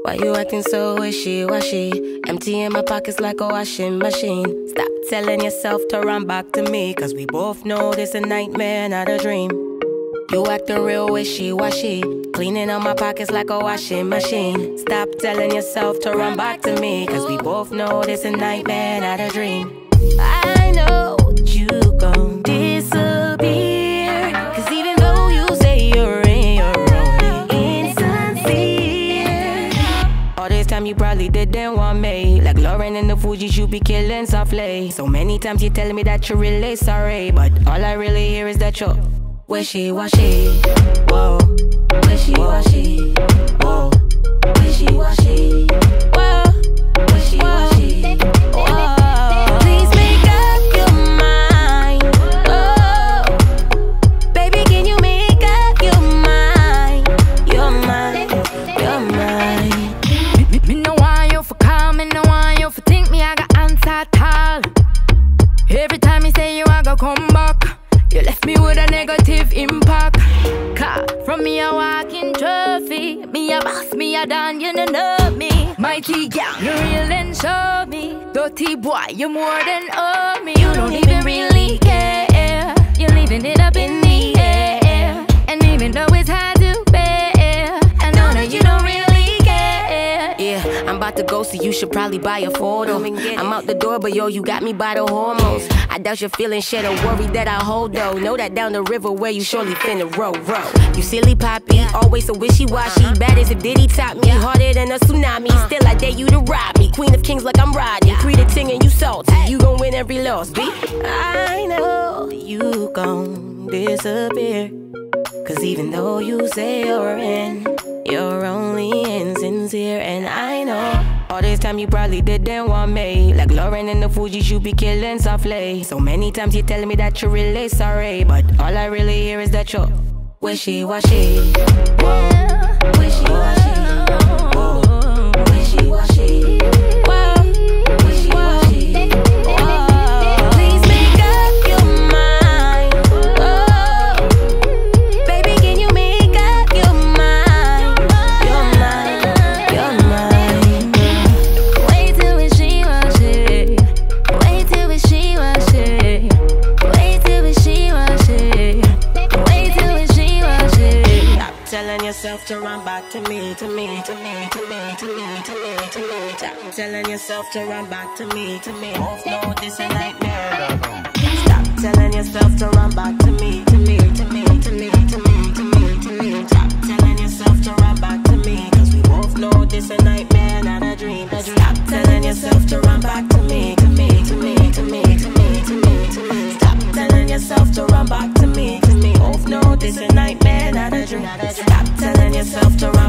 Why you acting so wishy-washy? Emptying my pockets like a washing machine. Stop telling yourself to run back to me, cause we both know this a nightmare, not a dream. You acting real wishy-washy, cleaning out my pockets like a washing machine. Stop telling yourself to run back to me, cause we both know this a nightmare, not a dream. I know you gon' disappear, cause even though you say you're in, you're only insincere. All this time you probably didn't want me, like Lauren in the Fugees, you be killing softly. So many times you tell me that you're really sorry, but all I really hear is that you're wishy-washy. Whoa, wishy-washy. Whoa, wishy-washy. Whoa, wishy-washy. Whoa. Please make up your mind. Oh, baby, can you make up your mind? Your mind, your mind. Me no want you for call, me no want you for think me I got answer at all. Every time you say you I go come back, you left me with a negative impact. Cause from me a walking trophy, me a boss, me a don, you know me. Mighty girl, you real and show me. Dirty boy, you more than owe me. You don't even really care, you're leaving it up in the air. And even though it's hard to bear, I know that you don't really care. Yeah, I'm about to go, so you should probably buy a photo. I'm out the door, but yo, you got me by the hormones. I doubt you're feeling shit or worry that I hold though. Know that down the river where you surely finna row. You silly poppy, always so wishy-washy. Bad as if Diddy top me, harder than a tsunami. Still I dare you to rob me. Queen of kings like I'm Rodney. 3 to 10 and you salty, you gon' win every loss, B. I know you gon' disappear, cause even though you say you're in, you're only insincere. And I know all this time you probably didn't want me, like Lauren in the Fugees, you be killing softly. So many times you telling me that you're really sorry, but all I really hear is that you're wishy-washy. Whoa, wishy-washy. Whoa, wishy-washy. Whoa, wishy-washy. Whoa. Please make up your mind. Oh, baby, can you make up your mind? Your mind, your mind. Way too wishy-washy, way too wishy-washy, way too wishy-washy, way too wishy-washy. Stop telling yourself to run back to me, to me, to me, to me, to me, to me, to me. Stop telling yourself to run back to me, to me. Both know this a nightmare. Stop telling yourself to run back to me, to me, to me, to me, to me, to me, to me. Stop telling yourself to run back to me, cause we both know this a nightmare, not a dream. Stop telling yourself to run back to me, to me, to me, to me, to me, to me, to me. Stop telling yourself to run back to me, cause we both know this a nightmare, not a dream. Stop telling yourself to run